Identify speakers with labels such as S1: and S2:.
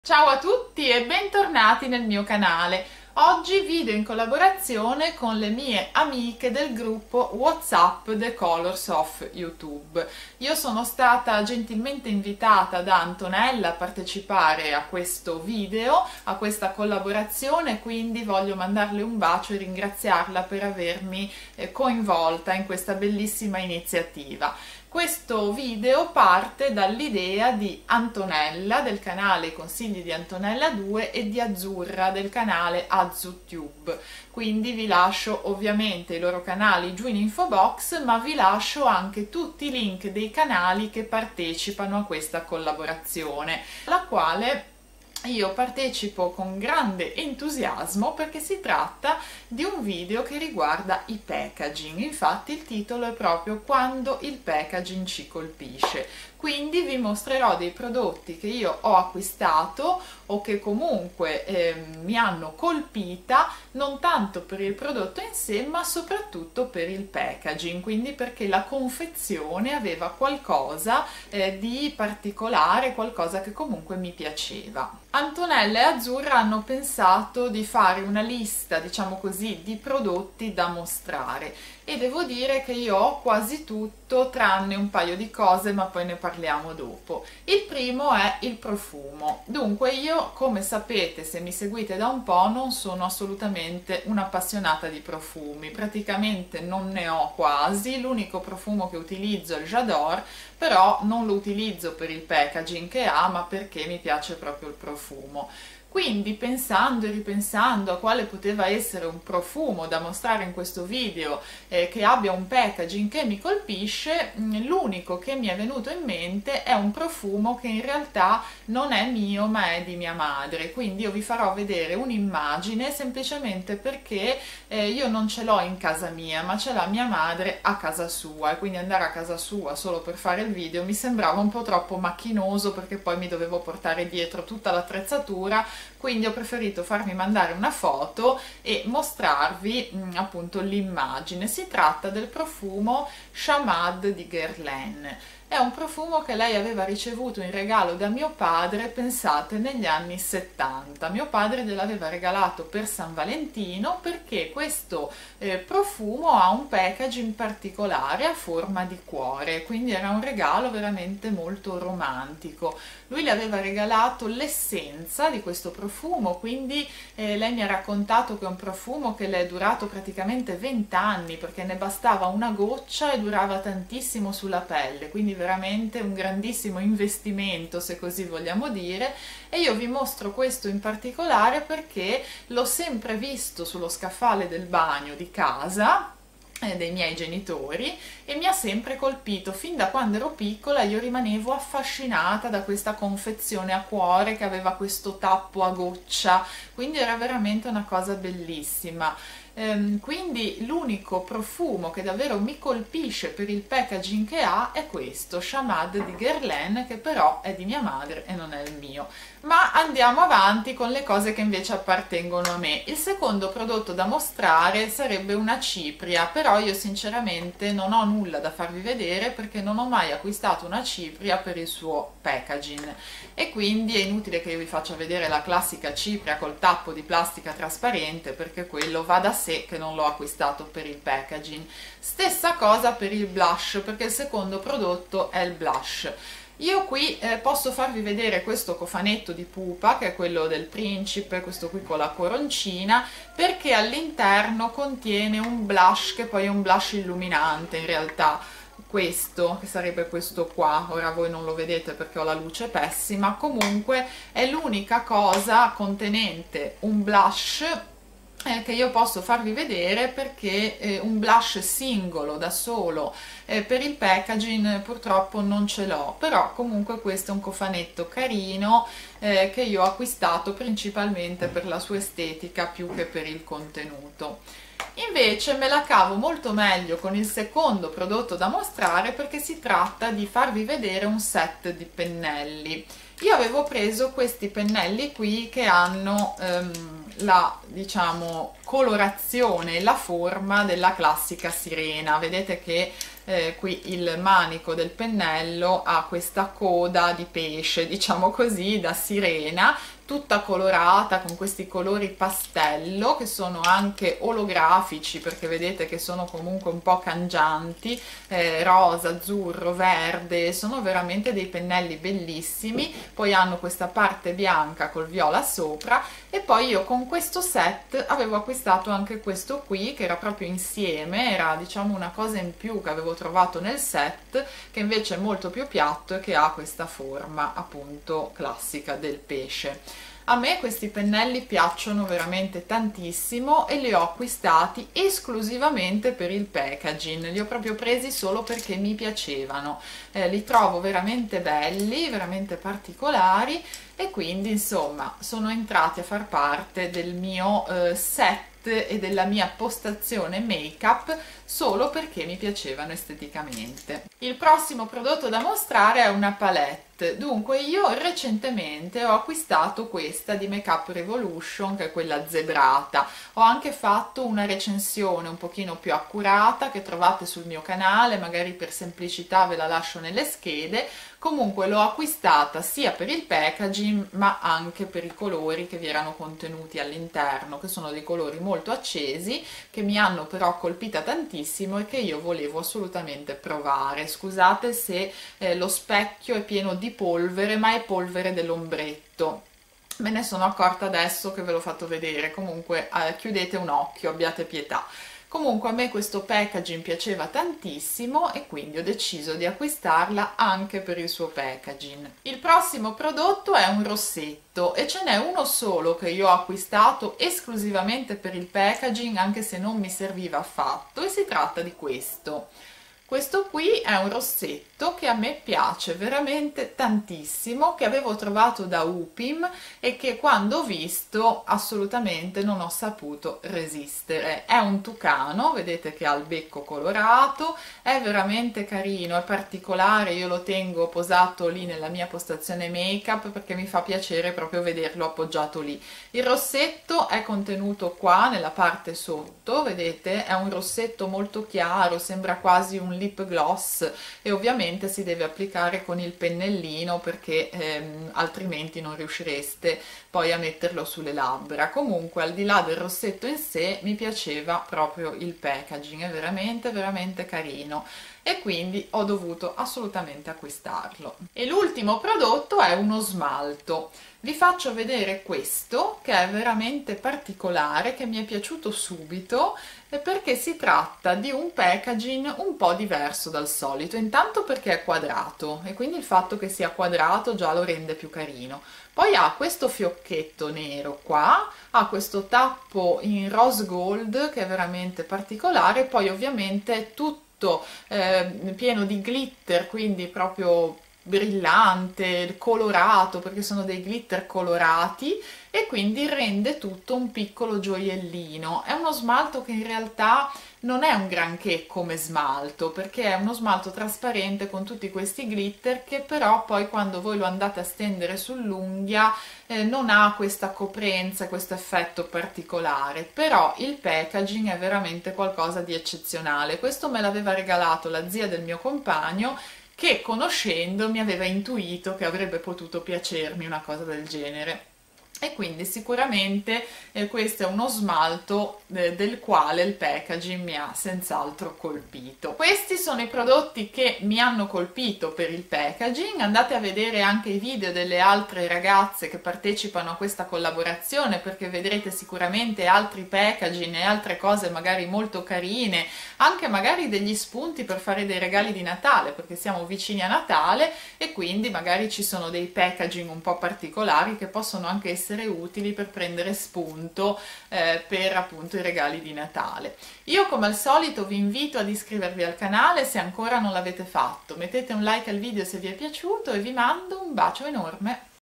S1: Ciao a tutti e bentornati nel mio canale. Oggi video in collaborazione con le mie amiche del gruppo WhatsApp The Colors of YouTube. Io sono stata gentilmente invitata da Antonella a partecipare a questo video, a questa collaborazione, quindi voglio mandarle un bacio e ringraziarla per avermi coinvolta in questa bellissima iniziativa. Questo video parte dall'idea di Antonella del canale Consigli di Antonella 2 e di Azzurra del canale AzzuTube, quindi vi lascio ovviamente i loro canali giù in info box, ma vi lascio anche tutti i link dei canali che partecipano a questa collaborazione, alla quale io partecipo con grande entusiasmo perché si tratta di un video che riguarda i packaging. Infatti il titolo è proprio Quando il packaging ci colpisce. Quindi vi mostrerò dei prodotti che io ho acquistato o che comunque mi hanno colpita, non tanto per il prodotto in sé ma soprattutto per il packaging, quindi perché la confezione aveva qualcosa di particolare, qualcosa che comunque mi piaceva. Antonella e Azzurra hanno pensato di fare una lista, diciamo così, di prodotti da mostrare e devo dire che io ho quasi tutto tranne un paio di cose, ma poi ne parliamo dopo. Il primo è il profumo. Dunque io, come sapete, se mi seguite da un po', non sono assolutamente un'appassionata di profumi, praticamente non ne ho quasi. L'unico profumo che utilizzo è il J'adore, però non lo utilizzo per il packaging che ha, ma perché mi piace proprio il profumo. Quindi pensando e ripensando a quale poteva essere un profumo da mostrare in questo video che abbia un packaging che mi colpisce, l'unico che mi è venuto in mente è un profumo che in realtà non è mio ma è di mia madre, quindi io vi farò vedere un'immagine semplicemente perché io non ce l'ho in casa mia ma ce l'ha mia madre a casa sua, e quindi andare a casa sua solo per fare il video mi sembrava un po' troppo macchinoso, perché poi mi dovevo portare dietro tutta l'attrezzatura. Quindi ho preferito farmi mandare una foto e mostrarvi appunto l'immagine. Si tratta del profumo Chamad di Guerlain. È un profumo che lei aveva ricevuto in regalo da mio padre, pensate, negli anni 70. Mio padre gliel'aveva regalato per San Valentino perché questo profumo ha un packaging particolare a forma di cuore, quindi era un regalo veramente molto romantico. Lui le aveva regalato l'essenza di questo profumo, quindi lei mi ha raccontato che è un profumo che le è durato praticamente 20 anni perché ne bastava una goccia e durava tantissimo sulla pelle, quindi veramente un grandissimo investimento, se così vogliamo dire. E io vi mostro questo in particolare perché l'ho sempre visto sullo scaffale del bagno di casa dei miei genitori e mi ha sempre colpito. Fin da quando ero piccola io rimanevo affascinata da questa confezione a cuore che aveva questo tappo a goccia, quindi era veramente una cosa bellissima. Quindi l'unico profumo che davvero mi colpisce per il packaging che ha è questo Chamad di Guerlain, che però è di mia madre e non è il mio. Ma andiamo avanti con le cose che invece appartengono a me. Il secondo prodotto da mostrare sarebbe una cipria, però io sinceramente non ho nulla da farvi vedere perché non ho mai acquistato una cipria per il suo packaging e quindi è inutile che io vi faccia vedere la classica cipria col tappo di plastica trasparente, perché quello va da sé che non l'ho acquistato per il packaging. Stessa cosa per il blush, perché il secondo prodotto è il blush. Io qui posso farvi vedere questo cofanetto di pupa, che è quello del principe, questo qui con la coroncina, perché all'interno contiene un blush che poi è un blush illuminante in realtà. Questo, che sarebbe questo qua, ora voi non lo vedete perché ho la luce pessima, comunque è l'unica cosa contenente un blush che io posso farvi vedere, perché un blush singolo da solo per il packaging purtroppo non ce l'ho, però comunque questo è un cofanetto carino che io ho acquistato principalmente per la sua estetica più che per il contenuto. Invece me la cavo molto meglio con il secondo prodotto da mostrare, perché si tratta di farvi vedere un set di pennelli. Io avevo preso questi pennelli qui che hanno la, diciamo, colorazione e la forma della classica sirena. Vedete che qui il manico del pennello ha questa coda di pesce, diciamo così, da sirena, tutta colorata con questi colori pastello che sono anche olografici, perché vedete che sono comunque un po' cangianti, rosa, azzurro, verde, sono veramente dei pennelli bellissimi. Poi hanno questa parte bianca col viola sopra, e poi io con questo set avevo acquistato anche questo qui, che era proprio insieme, era diciamo una cosa in più che avevo trovato nel set, che invece è molto più piatto e che ha questa forma appunto classica del pesce. A me questi pennelli piacciono veramente tantissimo e li ho acquistati esclusivamente per il packaging, li ho proprio presi solo perché mi piacevano, li trovo veramente belli, veramente particolari, e quindi insomma sono entrati a far parte del mio set e della mia postazione make up solo perché mi piacevano esteticamente. Il prossimo prodotto da mostrare è una palette. Dunque io recentemente ho acquistato questa di Make Up Revolution, che è quella zebrata. Ho anche fatto una recensione un pochino più accurata che trovate sul mio canale, magari per semplicità ve la lascio nelle schede. Comunque l'ho acquistata sia per il packaging ma anche per i colori che vi erano contenuti all'interno, che sono dei colori molto accesi che mi hanno però colpita tantissimo e che io volevo assolutamente provare. Scusate se lo specchio è pieno di polvere, ma è polvere dell'ombretto. Me ne sono accorta adesso che ve l'ho fatto vedere. Comunque chiudete un occhio, abbiate pietà. Comunque a me questo packaging piaceva tantissimo e quindi ho deciso di acquistarla anche per il suo packaging. Il prossimo prodotto è un rossetto e ce n'è uno solo che io ho acquistato esclusivamente per il packaging, anche se non mi serviva affatto, e si tratta di questo. Questo qui è un rossetto che a me piace veramente tantissimo, che avevo trovato da Upim e che quando ho visto assolutamente non ho saputo resistere. È un tucano, vedete che ha il becco colorato, è veramente carino, è particolare, io lo tengo posato lì nella mia postazione make up perché mi fa piacere proprio vederlo appoggiato lì. Il rossetto è contenuto qua nella parte sotto, vedete, è un rossetto molto chiaro, sembra quasi un lip gloss, e ovviamente si deve applicare con il pennellino perché altrimenti non riuscireste poi a metterlo sulle labbra. Comunque al di là del rossetto in sé mi piaceva proprio il packaging, è veramente carino e quindi ho dovuto assolutamente acquistarlo. E l'ultimo prodotto è uno smalto. Vi faccio vedere questo che è veramente particolare, che mi è piaciuto subito perché si tratta di un packaging un po' diverso dal solito. Intanto perché è quadrato e quindi il fatto che sia quadrato già lo rende più carino. Poi ha questo fiocchetto nero qua, ha questo tappo in rose gold che è veramente particolare, poi ovviamente è tutto pieno di glitter, quindi proprio brillante, colorato, perché sono dei glitter colorati, e quindi rende tutto un piccolo gioiellino. È uno smalto che in realtà non è un granché come smalto, perché è uno smalto trasparente con tutti questi glitter che però poi quando voi lo andate a stendere sull'unghia non ha questa coprenza, questo effetto particolare. Però il packaging è veramente qualcosa di eccezionale. Questo me l'aveva regalato la zia del mio compagno, che conoscendo mi aveva intuito che avrebbe potuto piacermi una cosa del genere. E quindi sicuramente questo è uno smalto del quale il packaging mi ha senz'altro colpito. Questi sono i prodotti che mi hanno colpito per il packaging. Andate a vedere anche i video delle altre ragazze che partecipano a questa collaborazione, perché vedrete sicuramente altri packaging e altre cose magari molto carine, anche magari degli spunti per fare dei regali di Natale, perché siamo vicini a Natale e quindi magari ci sono dei packaging un po' particolari che possono anche essere utili per prendere spunto per appunto i regali di Natale. Io come al solito vi invito ad iscrivervi al canale se ancora non l'avete fatto, mettete un like al video se vi è piaciuto e vi mando un bacio enorme.